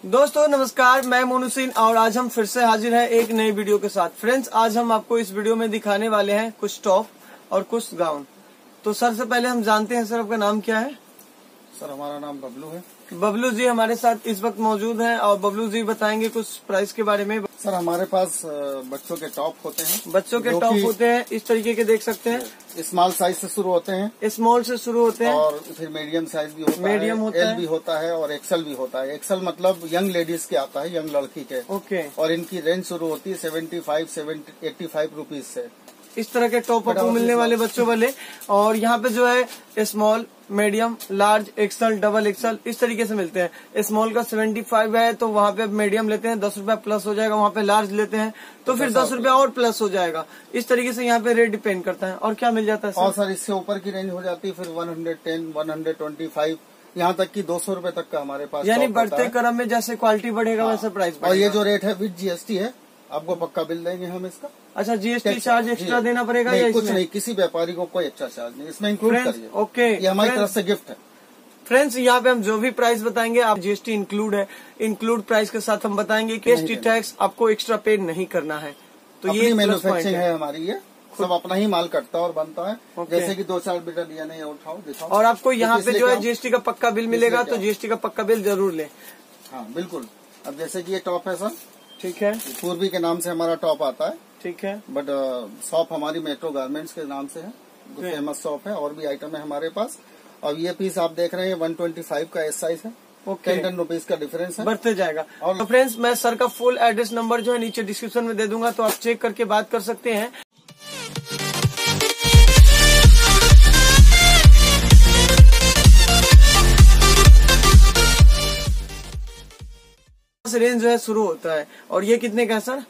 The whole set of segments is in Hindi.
दोस्तों नमस्कार, मैं मोनू सिंह और आज हम फिर से हाजिर हैं एक नई वीडियो के साथ। फ्रेंड्स, आज हम आपको इस वीडियो में दिखाने वाले हैं कुछ टॉप और कुछ गाउन। तो सर से पहले हम जानते हैं, सर आपका नाम क्या है? सर हमारा नाम बबलू है। बबलू जी हमारे साथ इस वक्त मौजूद हैं और बबलू जी बताएंगे कुछ प्राइस के बारे में। सर हमारे पास बच्चों के टॉप होते हैं। बच्चों के टॉप होते हैं, इस तरीके के देख सकते हैं। स्मॉल साइज से शुरू होते हैं, स्मॉल से शुरू होते हैं और फिर मीडियम साइज भी होता है, एल भी होता है और एक्सल भी होता है। एक्सल मतलब यंग लेडीज के आता है, यंग लड़की के। ओके। और इनकी रेंज शुरू होती है 85 रुपीज से। इस तरह के टॉप आपको मिलने वाले बच्चों वाले। और यहाँ पे जो है small, medium, large, XL, double XL इस तरीके से मिलते हैं। स्मॉल का 75 है तो वहाँ पे मीडियम लेते हैं 10 रुपया प्लस हो जाएगा, वहाँ पे लार्ज लेते हैं तो फिर 10 रुपया और प्लस हो जाएगा। इस तरीके से यहाँ पे रेट डिपेंड करता है। और क्या मिल जाता है सर? और सर इससे ऊपर की रेंज हो जाती है फिर 110, 125, यहाँ तक की 200 रुपए तक का हमारे पास। यानी बढ़ते क्रम में जैसे क्वालिटी बढ़ेगा वैसे प्राइस बढ़ेगा। और ये जो रेट है विद जीएसटी है, आपको पक्का बिल देंगे हम इसका। अच्छा, जीएसटी चार्ज एक्स्ट्रा देना पड़ेगा? नहीं, कुछ नहीं, किसी व्यापारी को कोई एक्स्ट्रा चार्ज नहीं, इसमें इंक्लूड करिए। ओके, ये हमारी तरफ से गिफ्ट है। फ्रेंड्स, यहाँ पे हम जो भी प्राइस बताएंगे आप जीएसटी इंक्लूड है, इंक्लूड प्राइस के साथ हम बताएंगे कि जीएसटी टैक्स आपको एक्स्ट्रा पे नहीं करना है। तो ये मैन्युफैक्चरिंग है हमारी, ये सब अपना ही माल कटता और बनता है। जैसे कि 2-4 बीटा दिया नहीं उठाओ दिखाओ। और आपको यहाँ पे जो है जीएसटी का पक्का बिल मिलेगा, तो जीएसटी का पक्का बिल जरूर ले। हाँ बिल्कुल। अब जैसे कि ये टॉप है सर, ठीक है, पूर्वी के नाम से हमारा टॉप आता है, ठीक है। बट शॉप हमारी मेट्रो गारमेंट्स के नाम से है, फेमस शॉप है। और भी आइटम है हमारे पास। और ये पीस आप देख रहे हैं 125 का एस साइज है। 10 रुपीज का डिफरेंस है, बढ़ते जाएगा। और तो फ्रेंड्स, मैं सर का फुल एड्रेस नंबर जो है नीचे डिस्क्रिप्शन में दे दूंगा, तो आप चेक करके बात कर सकते हैं। रेंज जो है शुरू होता है। और ये कितने का है सर?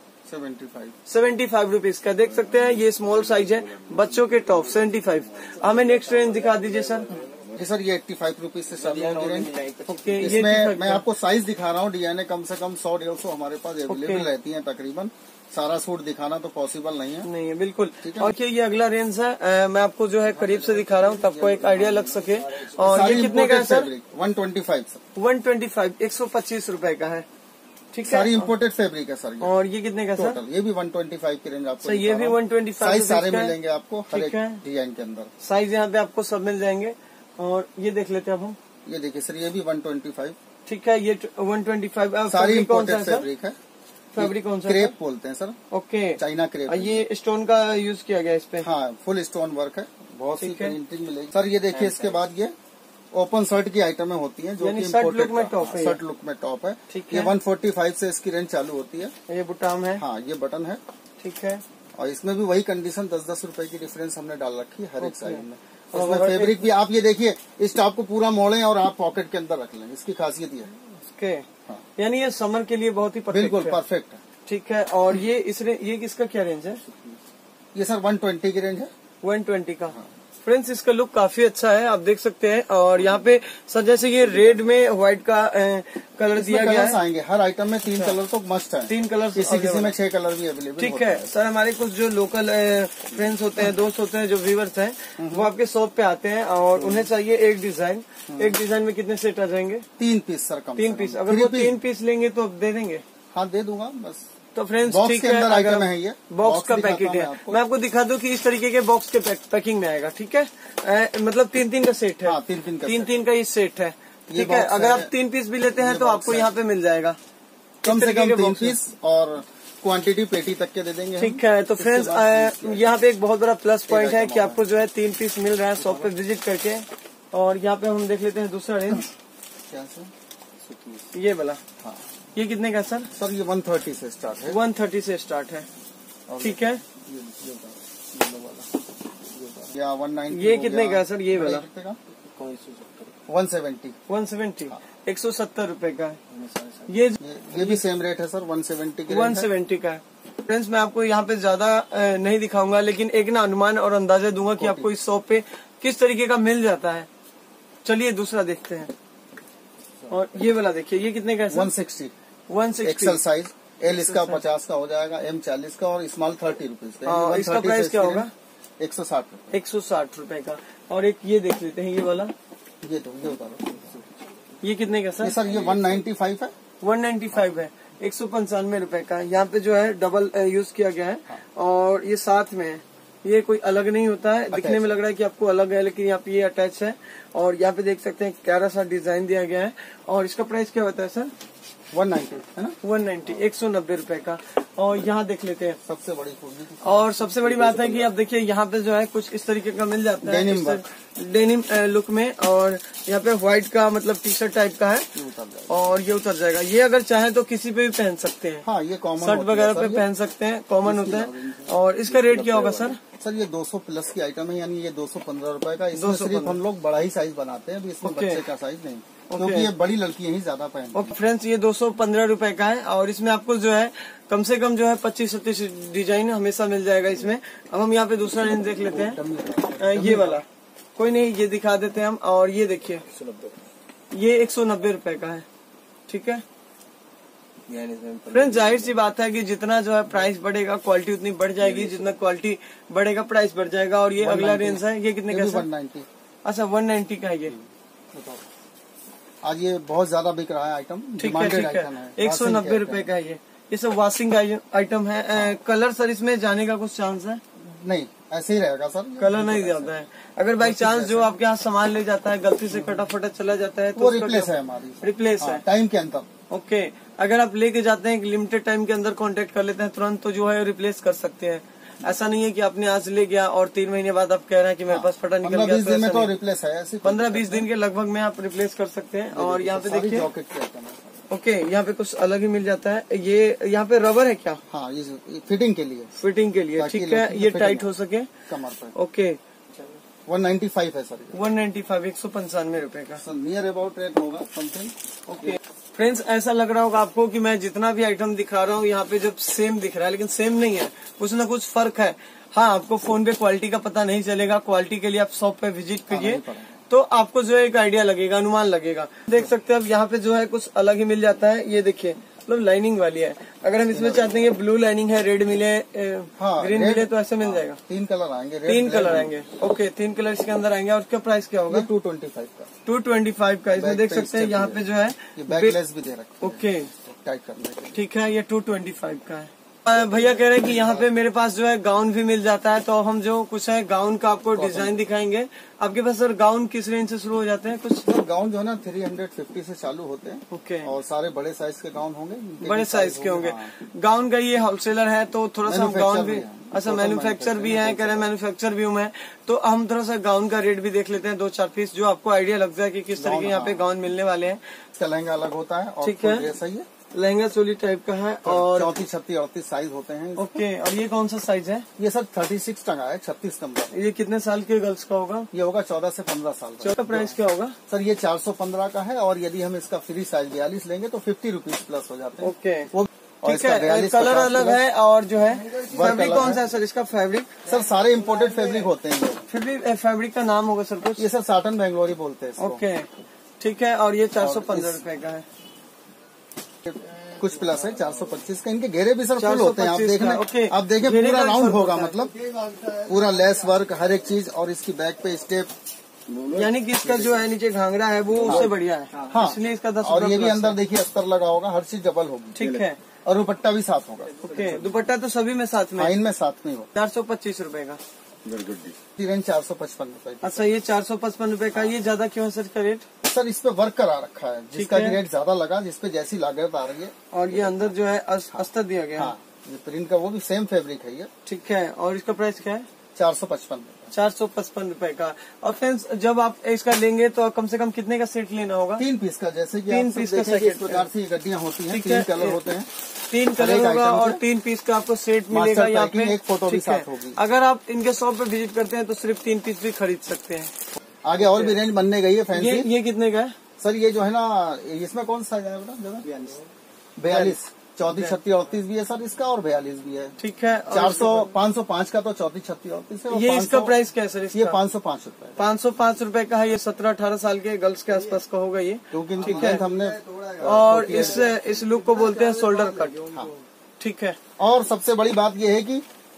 75 रुपीज का। देख सकते हैं ये स्मॉल साइज है, बच्चों के टॉप 75। हमें नेक्स्ट रेंज दिखा दीजिए सर। जी सर, ये 85 रुपीज से स्टार्ट होगी रेंज। ओके, इसमें मैं आपको साइज दिखा रहा हूँ। डिजाइने कम से कम 100-150 हमारे पास अवेलेबल रहती हैं तकरीबन। सारा सूट दिखाना तो पॉसिबल नहीं है। नहीं है, बिल्कुल। और ये अगला रेंज है, मैं आपको जो है करीब से दिखा रहा हूँ तब आपको एक आइडिया लग सके। और ये कितने का है सर? 125 सर। 125, 125 रुपए का है, ठीक है। सारी इम्पोर्टेड फैब्रिक है सर। और ये कितने का सर? ये भी 125 की रेंज आपको। ये भी 125 साइज सारे मिलेंगे आपको हर एक डिजाइन के अंदर। साइज यहाँ पे आपको सब मिल जाएंगे। और ये देख लेते हैं अब हम। ये देखिए सर, ये भी 125, ठीक है। ये 125 सारी इम्पोर्टेड फैब्रिक है। फैब्रिक कौन सा? क्रेप बोलते हैं सर। Okay, China crepe. ये स्टोन का यूज किया गया इस पे? हाँ, फुल स्टोन वर्क है, बहुत सी प्रिंटिंग मिलेगी सर। ये देखिए, इसके बाद ये ओपन शर्ट की आइटमें होती हैं जो कि शर्ट लुक में टॉप है। शर्ट लुक में टॉप है, ठीक है। ये 145 से इसकी रेंज चालू होती है। ये बुटाम है। हाँ, ये बटन है, ठीक है। और इसमें भी वही कंडीशन 10-10 रुपए की डिफरेंस हमने डाल रखी है हर एक साइज में। इसमें फैब्रिक भी आप ये देखिए, इस टॉप को पूरा मोड़ें और आप पॉकेट के अंदर रख लें, इसकी खासियत ये है। ओके, यानी ये समर के लिए बहुत ही बिल्कुल परफेक्ट है, ठीक है। और ये किसका क्या रेंज है? ये सर 120 की रेंज है। 120 का। फ्रेंड्स, इसका लुक काफी अच्छा है, आप देख सकते हैं। और यहाँ पे सर जैसे ये रेड में व्हाइट का कलर दिया गया है। आएंगे हर आइटम में 3 कलर तो मस्ट है। 3 कलर, किसी में 6 कलर भी अवेलेबल। ठीक है सर। हमारे कुछ जो लोकल फ्रेंड्स होते हैं, दोस्त होते हैं, जो व्यूअर्स हैं, वो आपके शॉप पे आते हैं और उन्हें चाहिए एक डिजाइन। एक डिजाइन में कितने सेट आ जाएंगे? 3 पीस सर, कम 3 पीस। अगर वो 3 पीस लेंगे तो दे देंगे? हाँ, दे दूंगा बस। तो फ्रेंड्स, ठीक है, आइटम है ये बॉक्स का पैकेट है। मैं आपको दिखा दूं कि इस तरीके के बॉक्स के पैकिंग में आएगा, ठीक है। मतलब 3-3 का सेट है। 3-3 का ये सेट है, ठीक है। अगर आप 3 पीस भी लेते हैं तो आपको यहाँ पे मिल जाएगा कम से कम 3 पीस, और क्वांटिटी पेटी तक के दे देंगे, ठीक है। तो फ्रेंड्स, यहाँ पे एक बहुत बड़ा प्लस पॉइंट है कि आपको जो है 3 पीस मिल रहा है शॉप पे विजिट करके। और यहाँ पे हम देख लेते हैं दूसरा रेंज, ये वाला। हाँ, ये कितने का सर? सर ये 130 से स्टार्ट है। 130 से स्टार्ट है, ठीक है। या 190। ये कितने का सर? ये वाला 170। 170 रुपए का है। ये भी सेम रेट है सर, 170 की। 170 का है। फ्रेंड्स, मैं आपको यहाँ पे ज्यादा नहीं दिखाऊंगा, लेकिन एक ना अनुमान और अंदाजा दूंगा कि आपको इस शॉप पे किस तरीके का मिल जाता है। चलिए दूसरा देखते हैं। और ये वाला देखिए, ये कितने का है? 160 एक्सल साइज। एल इसका 50 का हो जाएगा, M 40 का, और स्मॉल 30 रुपीज का। इसका प्राइस क्या होगा? 160 रुपए का। और एक ये देख लेते हैं, ये वाला। ये उतारो। ये कितने का सर? ये 195 है। 195 है, 195 रुपए का। यहाँ पे जो है डबल यूज किया गया है और ये साथ में है, ये कोई अलग नहीं होता है। दिखने में लग रहा है कि आपको अलग है, लेकिन यहाँ पे ये अटैच है। और यहाँ पे देख सकते हैं प्यारा सा डिजाइन दिया गया है। और इसका प्राइस क्या होता है सर? 190 है ना, 190, 190 रुपए का। और यहाँ देख लेते हैं सबसे बड़ी खूबी। और सबसे बड़ी बात है कि आप देखिए यहाँ पे जो है कुछ इस तरीके का मिल जाता है, डेनिम लुक में। और यहाँ पे व्हाइट का मतलब टी शर्ट टाइप का है और ये उतर जाएगा। ये अगर चाहे तो किसी पे भी पहन सकते हैं। हाँ, ये कॉमन शर्ट वगैरह पे पहन सकते हैं, कॉमन होता है। और इसका रेट क्या होगा सर? सर ये 200 प्लस की आइटम है, यानी ये 215 रुपए का। इसमें सिर्फ हम लोग बड़ा ही साइज बनाते हैं, इसमें बच्चे का साइज नहीं, क्योंकि ये बड़ी लड़कियां ही ज्यादा पहनती हैं। फ्रेंड्स, ये 215 रुपए का है और इसमें आपको जो है कम से कम जो है 25-27 डिजाइन हमेशा मिल जाएगा इसमें। अब हम यहाँ पे दूसरा रेंज देख लेते हैं, ये वाला कोई नहीं, ये दिखा देते हैं हम। और ये देखिए, ये 190 रुपए का है। ठीक है फ्रेंड्स, जाहिर सी बात है कि जितना जो है प्राइस बढ़ेगा क्वालिटी उतनी बढ़ जाएगी, जितना क्वालिटी बढ़ेगा प्राइस बढ़ जाएगा। और ये अगला रेंज है, ये कितने का? 190। अच्छा, 190 का है ये। आज ये बहुत ज्यादा बिक रहा है आइटम, ठीक है, ठीक है। 190 रुपए का है ये सब वॉशिंग आइटम है। कलर सर इसमें जाने का कुछ चांस है? नहीं, ऐसे ही रहेगा सर, कलर नहीं जाता है। अगर बाई चांस जो आपके यहाँ सामान ले जाता है गलती से कटा चला जाता है तो वो रिप्लेस है हमारी, रिप्लेस है टाइम के अंदर। ओके, अगर आप लेके जाते हैं लिमिटेड टाइम के अंदर कांटेक्ट कर लेते हैं तुरंत, तो जो है रिप्लेस कर सकते हैं। ऐसा नहीं है कि आपने आज ले गया और 3 महीने बाद आप कह रहे हैं कि मेरे पास फटा निकल गया। 15-20 दिन में तो रिप्लेस है, 15-20 दिन के लगभग में आप रिप्लेस कर सकते हैं। और यहाँ पे देखिए, ओके, यहाँ पे कुछ अलग ही मिल जाता है। ये यहाँ पे रबर है क्या? हाँ, ये फिटिंग के लिए, फिटिंग के लिए। ठीक है, ये टाइट हो सके कमर पर। ओके, 195 है सर, 195, 195 रुपए का। सर नियर अबाउट रेट होगा समथिंग। ओके फ्रेंड्स, ऐसा लग रहा होगा आपको कि मैं जितना भी आइटम दिखा रहा हूँ यहाँ पे जब सेम दिख रहा है, लेकिन सेम नहीं है, कुछ ना कुछ फर्क है। हाँ, आपको फोन पे क्वालिटी का पता नहीं चलेगा। क्वालिटी के लिए आप शॉप पे विजिट कीजिए तो आपको जो है एक आइडिया लगेगा, अनुमान लगेगा। देख सकते हैं अब यहाँ पे जो है कुछ अलग ही मिल जाता है। ये देखिए, मतलब लाइनिंग वाली है। अगर हम इसमें चाहते हैं ब्लू लाइनिंग है, रेड मिले, ग्रीन मिले, तो ऐसे मिल जाएगा। 3 कलर आएंगे, 3 कलर आएंगे। ओके, 3 कलर इसके अंदर आएंगे। और उसका प्राइस क्या होगा? 225 का। 225 का। इसमें देख सकते हैं यहाँ पे जो है बैकलेस भी दे रखा है। ओके, टाइट करने। ठीक है, ये 225 का है। भैया कह रहे हैं कि यहाँ पे मेरे पास जो है गाउन भी मिल जाता है, तो हम जो कुछ है गाउन का आपको डिजाइन दिखाएंगे। आपके पास सर गाउन किस रेंज से शुरू हो जाते हैं? कुछ गाउन जो है ना 350 से चालू होते हैं। ओके, और सारे बड़े साइज के गाउन होंगे, बड़े साइज के होंगे। गाउन का ये होलसेलर है, तो थोड़ा सा गाउन भी, अच्छा मैन्युफैक्चर भी है, कह रहे हैं मैन्युफैक्चर भी हूँ मैं, तो हम थोड़ा सा गाउन का रेट भी देख लेते हैं, 2-4 पीस, जो आपको आइडिया लग जाए कि किस तरह के यहाँ पे गाउन मिलने वाले हैं। इसका लहंगा अलग होता है। ठीक है, सही है, लहंगा चोली टाइप का है। और 34, 36, 38 साइज होते हैं। ओके, और ये कौन सा साइज है? ये सर 36 टंगा है, 36 नंबर। ये कितने साल के गर्ल्स का होगा? ये होगा 14 से 15 साल का। इसका प्राइस क्या होगा? सर ये 415 का है, और यदि हम इसका फ्री साइज 42 लेंगे तो 50 रुपीज प्लस हो जाते हैं। ओके, वो ठीक है, कलर अलग है। और जो है फैब्रिक कौन सा है सर इसका? फैब्रिक सर सारे इम्पोर्टेड फैब्रिक होते हैं। फिर फैब्रिक का नाम होगा सर कुछ? ये सर साटन बेंगलोरी बोलते हैं। ओके, ठीक है, और ये 415 रुपए का है। कुछ प्लस है 425 का। इनके घेरे भी सर फुल होते हैं, आप देखना। आप देखें पूरा राउंड होगा, मतलब पूरा लेस वर्क, हर एक चीज। और इसकी बैक पे स्टेप, यानी कि इसका जो है नीचे घाघरा है वो उससे बढ़िया है। हाँ, इसलिए इसका 10। और ये भी अंदर देखिए अस्तर लगा होगा, हर चीज डबल होगी। ठीक है, और दुपट्टा भी साथ होगा। ओके, दुपट्टा तो सभी में साथ में? इनमें साथ में होगा। 425 रुपए का। रेंज 455 रुपए। अच्छा, ये 455 रुपए का। ये ज्यादा क्यों है सर इसका रेट? सर इस पे वर्क करा रखा है, जिसका रेट ज्यादा लगा, जिसपे जैसी लागत आ रही है। और ये अंदर जो है अस्तर दिया गया है। हाँ, ये प्रिंट का वो भी सेम फैब्रिक है ये। ठीक है, और इसका प्राइस क्या है? 455। 455 रुपए का। और फ्रेंड्स, जब आप इसका लेंगे तो कम से कम कितने का सेट लेना होगा? 3 पीस का। जैसे कि 3 पीस का सेट। इस प्रकार से गड्डियां होती हैं, 3 कलर होते हैं, 3 कलर होगा और 3 पीस का आपको सेट मिलेगा यहाँ पे। एक फोटो भी साथ होगी। अगर आप इनके शॉप पे विजिट करते हैं तो सिर्फ 3 पीस भी खरीद सकते हैं। आगे और भी रेंज बनने गई है फैंसी। ये कितने का है सर? ये जो है ना, इसमें कौन सा है बेटा? 42, 34, 36, 38 भी है सर इसका, और 42 भी है। ठीक है, 505 का तो 34, 36, 38 है। ये इसका प्राइस क्या है सर? ये 505 रुपए। 505 रुपए का है। ये 17-18 साल के गर्ल्स के आसपास का होगा ये, क्योंकि इनकी लेंथ हमने। और इस लुक को बोलते हैं शोल्डर कट। हाँ, ठीक है। और सबसे बड़ी बात ये है कि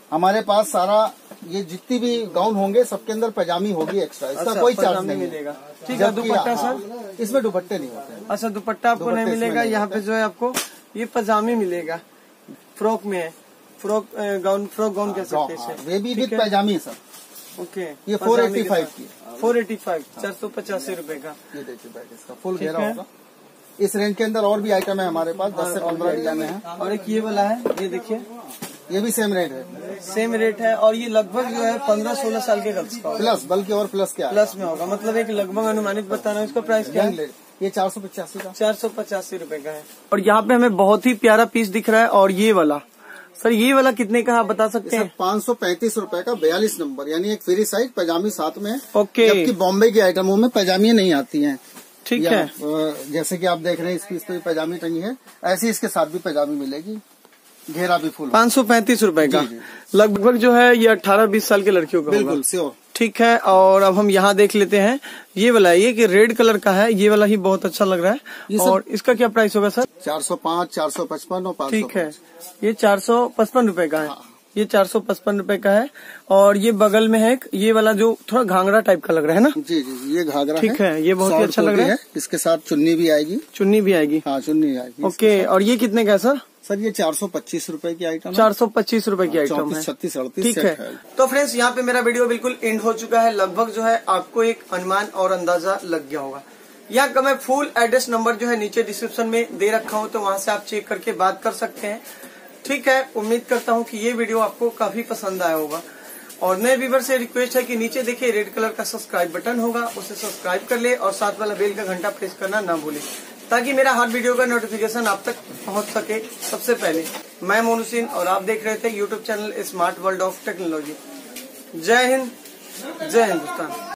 हमारे पास सारा ये जितनी भी गाउन होंगे सबके अंदर पजामी होगी एक्स्ट्रा, इसका कोई चार्ज नहीं मिलेगा। ठीक है, दुपट्टा सर? इसमें दुपट्टे नहीं होते। अच्छा, दुपट्टा आपको नहीं मिलेगा। यहाँ पे जो है आपको ये पजामी मिलेगा, फ्रॉक में है, फ्रॉक गाउन कह सकते हैं। वे भी विद पजामी सर। ओके, ये 485 की, 485, 485 रुपए का। ये देखिए बैग इसका फुल घेरा होगा। इस रेंज के अंदर और भी आइटम है हमारे पास, 10 से 15 डिजाइन है। और एक ये वाला है, ये देखिए, ये भी सेम रेट है। सेम रेट है और ये लगभग जो है 15-16 साल के गर्ल्स का प्लस, बल्कि और प्लस क्या प्लस में होगा। मतलब एक लगभग अनुमानित बता रहा हूँ। इसका प्राइस क्या है? ये 485 का, 485 रुपए का है। और यहाँ पे हमें बहुत ही प्यारा पीस दिख रहा है। और ये वाला सर, ये वाला कितने का आप बता सकते हैं? 535 रुपए का, 42 नंबर, यानी एक फ्री साइज पजामी साथ में। ओके, जबकि बॉम्बे की आइटमों में पजामी नहीं आती हैं। ठीक है, जैसे कि आप देख रहे हैं इस पीस पे पजामी टंगी है, ऐसी इसके साथ भी पजामी मिलेगी, घेरा भी फुल। 535 रुपए का लगभग जो है ये 18-20 साल के लड़कियों का बिल्कुल श्योर। ठीक है, और अब हम यहाँ देख लेते हैं। ये वाला, ये कि रेड कलर का है, ये वाला ही बहुत अच्छा लग रहा है। और इसका क्या प्राइस होगा सर? 405, 455 और 500। ठीक है, ये 455 रुपए का है। ये 455 रुपए का है। और ये बगल में है ये वाला जो थोड़ा घाघरा टाइप का लग रहा है ना? जी जी, ये घाघरा ठीक है, ये बहुत ही अच्छा लग रहा है। इसके साथ चुन्नी भी आएगी। चुन्नी भी आएगी? हाँ, चुन्नी आएगी। ओके, और ये कितने का है सर? सर ये 425 रुपए की आइटम, 425 रुपए की आइटम है। 36, 38 ठीक है। तो फ्रेंड्स, यहाँ पे मेरा वीडियो बिल्कुल एंड हो चुका है। लगभग जो है आपको एक अनुमान और अंदाजा लग गया होगा। यहाँ का मैं फुल एड्रेस नंबर जो है नीचे डिस्क्रिप्शन में दे रखा हूँ, तो वहाँ से आप चेक करके बात कर सकते हैं। ठीक है, उम्मीद करता हूँ कि ये वीडियो आपको काफी पसंद आया होगा। और नए व्यूअर से रिक्वेस्ट है कि नीचे देखिए रेड कलर का सब्सक्राइब बटन होगा, उसे सब्सक्राइब कर ले और साथ वाला बेल का घंटा प्रेस करना ना भूले, ताकि मेरा हर वीडियो का नोटिफिकेशन आप तक पहुंच सके सबसे पहले। मैं मोनू सिंह और आप देख रहे थे YouTube channel smart world of technology. जय हिंद, जय हिंदुस्तान।